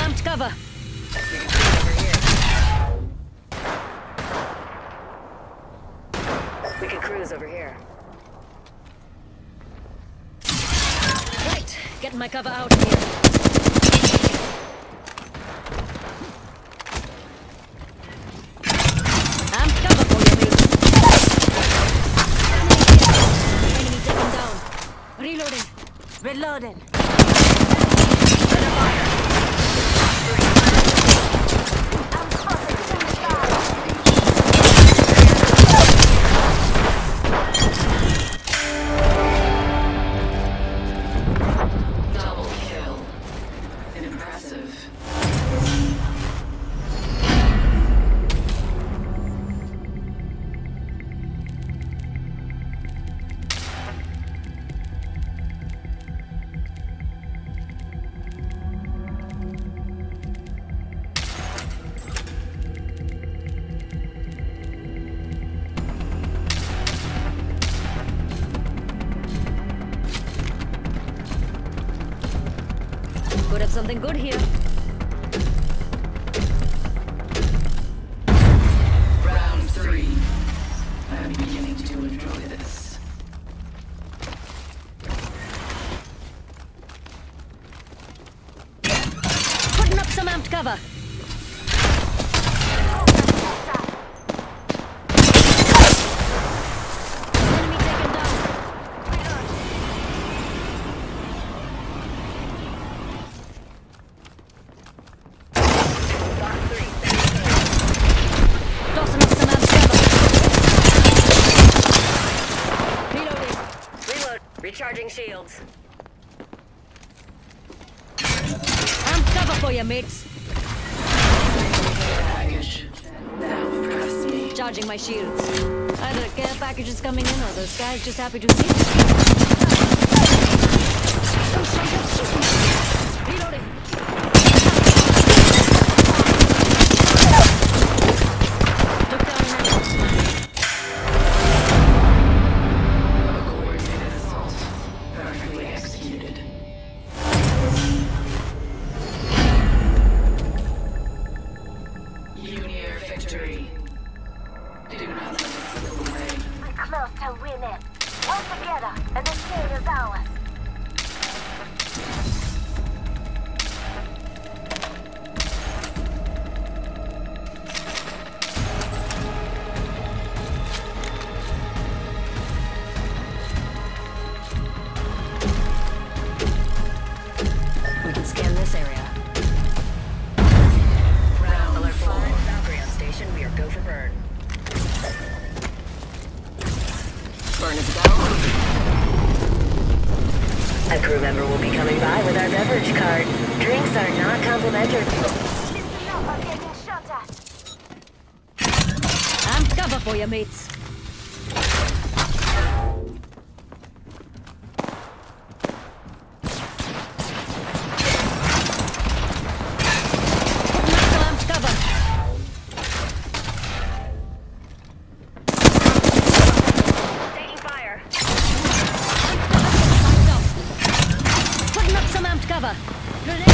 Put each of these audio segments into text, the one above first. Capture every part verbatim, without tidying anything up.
amped cover. We can cruise over here. Right, getting my cover out here. Amped cover for you, mate. Enemy taken down. Reloading. Reloading. Could have something good here. Round three. I'm beginning to enjoy this. Putting up some amped cover. Enemy taken down. Tossing up some amped cover. Reloading. Reload. Recharging shields. Amped cover for you, mates. Package. Now press me. Charging my shields. Either care package is coming in or the sky's just happy to see us. Reloading. Took down an enemy. A coordinated assault. Perfectly executed. Union victory. Do not let it slip away. We're close to winning. Work together, and the state is ours. We can scan this area. Round Alert four. five, Valkyrie on station. We are go for burn. Burn is go. A crew member will be coming by with our beverage card. Drinks are not complimentary. Listen up, I'm getting shot at. Amped cover for you, mates. Putting up some amped cover. Taking fire. Putting up some amped cover. Shields.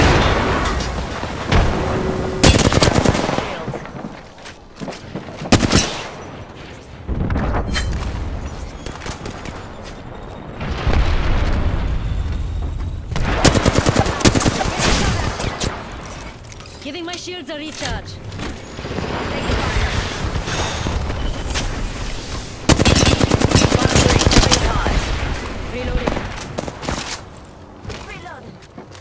Giving my shields a recharge. Reloading. Reloading.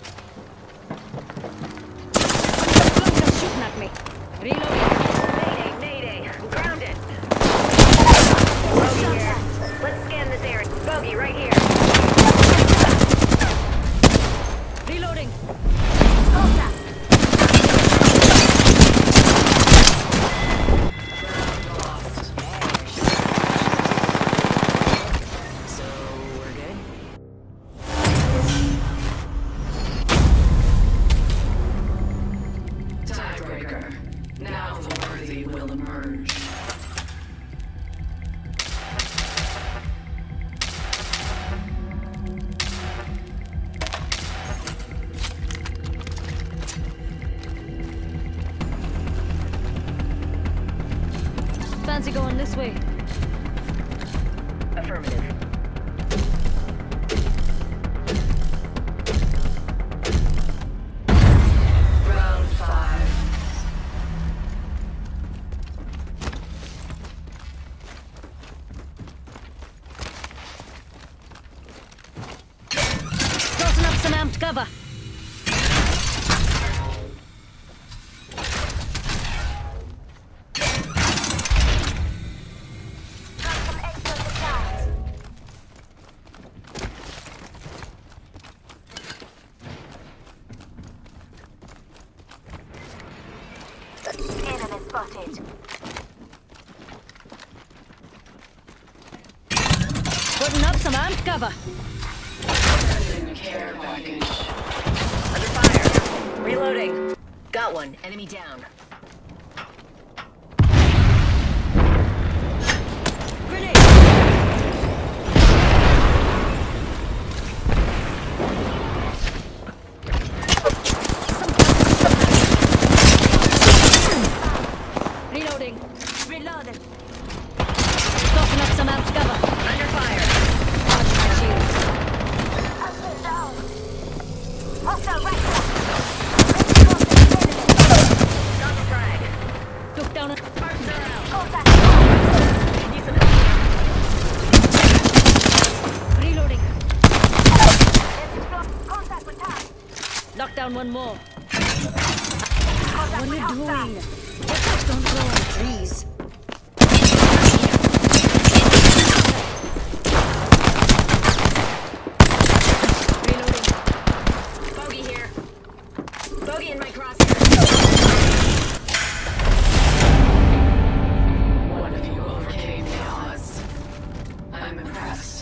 Just shooting at me. Reloading. Mayday, mayday. I'm grounded. Bogey here. Let's scan this area. Bogey right here. Reloading. Contact. fancy going this way? Affirmative. Round five. Tossing up some amped cover. Got some extra supplies. Enemy spotted. Putting up some amped cover. Sending care package. Under fire. Reloading. Got one. Enemy down. Grenade! Reloading. Reloaded. Tossing up some amped cover. Under fire. Charging my shields. Hostile down. Hostile right there. Stop the frag. Took down a... Spartans are out. Contact. Need some help. Reloading. Contact with tag. Knock down one more. Contact What are with you hostile. doing? Weapons don't grow on trees. Reloading. Bogey here. Bogey in my crosshair. One of you overcame the odds. I'm impressed.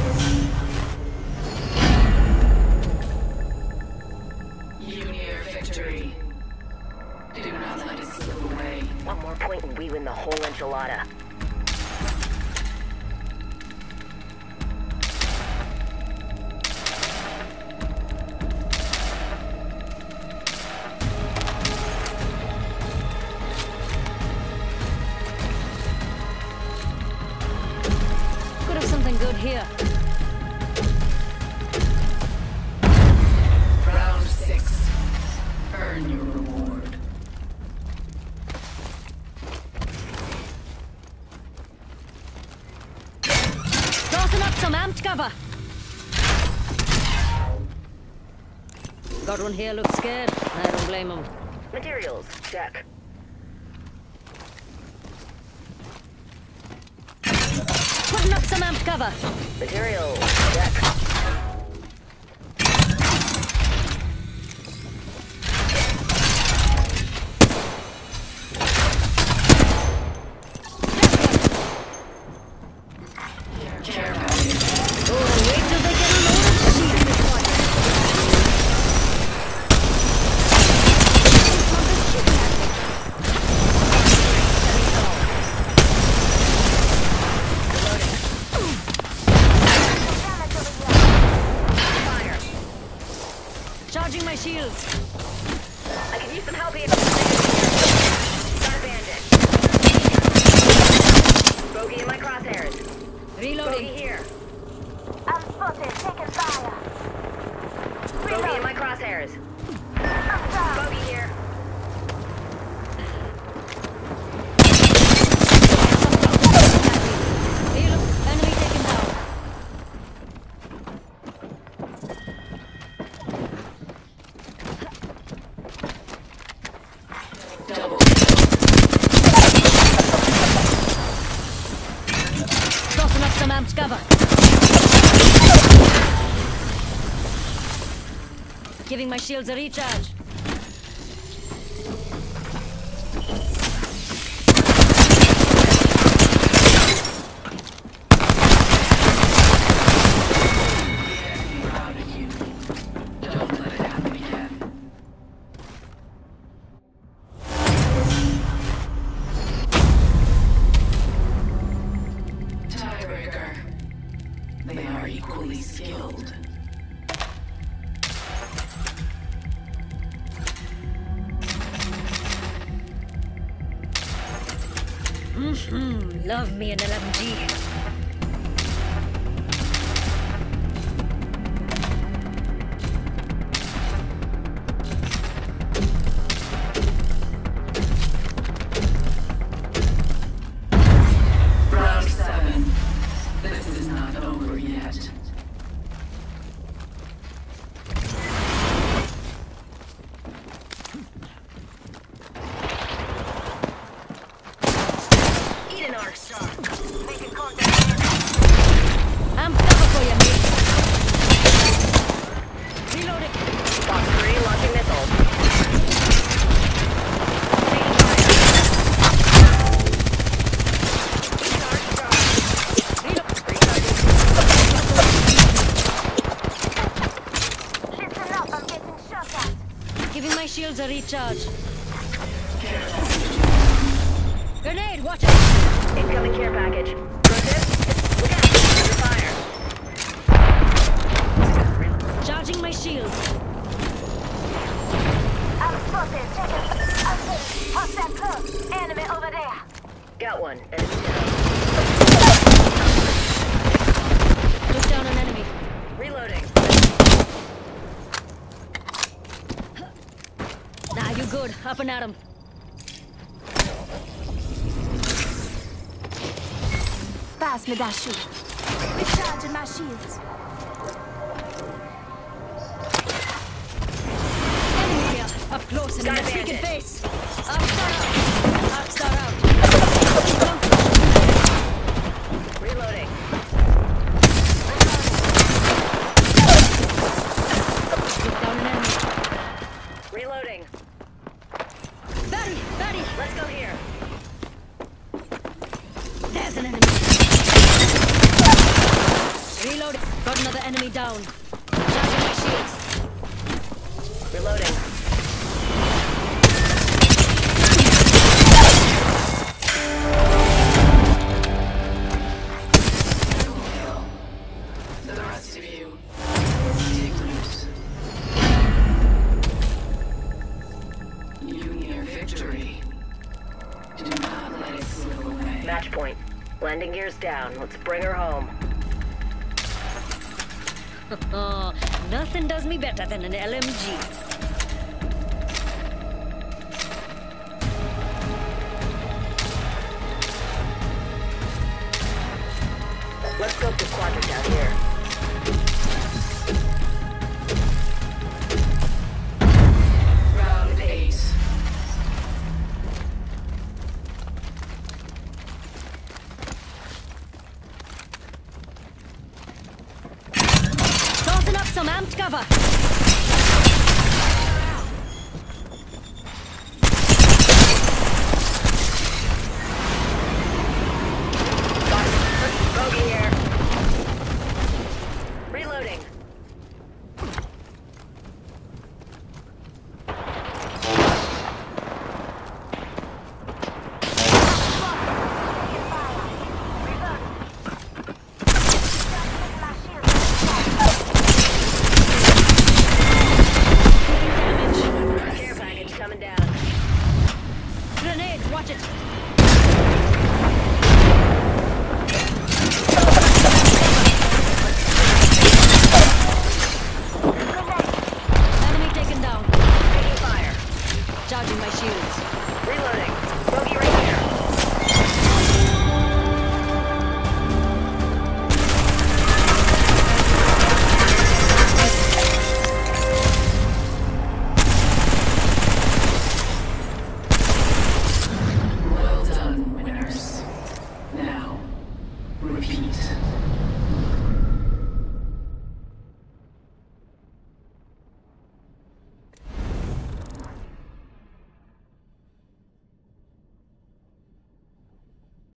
You near victory. Do not let it slip away. One more point and we win the whole enchilada. Could have something good here. Round six. Earn your reward. Tossing up some amped cover. Got one here, looks scared. I don't blame him. Materials. Check. Putting up some amped cover. Materials. Check. Care package. Oh, wait till they get a load of shield deployed. From this ship tactic. Fire. Charging my shields. I could use some help here. Got a bandit. Bogey in my crosshairs. Bogey Reloading. here. I'm spotted. Taking fire. Bogey in my crosshairs. I'm down. Bogey here. Reload. Enemy taken down. Double. Tossing up some amped cover. Giving my shields a recharge. Be proud of you. Don't let it happen again. Tiebreaker. They are equally skilled. Mm-hmm. Love me an L M G. Round seven. This is not over yet. Eat an arc star. Making contact. I'm cover for you, mate. Reloading. Box three launching missiles. Listen up, I'm getting shot at. Giving my shields a recharge. Grenade, watch out! Incoming care package. Rotate. Look out. Under fire. Charging my shields. I'm spotted. Check it. I'm safe. Hostile close. Enemy over there. Got one. Enemy down. Took down an enemy. Reloading. Nah, you good. Up and at 'em. Pass me that shield. Recharging my shields. Enemy here. Up close and in Got the a freaking bandit. face. Arc star out. Arc star out. Reloading. Took down an enemy. Reloading. Barry, Barry. Let's go here. There's an enemy. Reloading. Got another enemy down. Charging my shields. Reloading. The rest of you, take root. You near victory. Do not let it slip away. Match point. Landing gears down. Let's bring her home. Oh, nothing does me better than an L M G. Let's scope this quadrant down here. Round eight. Tossing up some amped cover.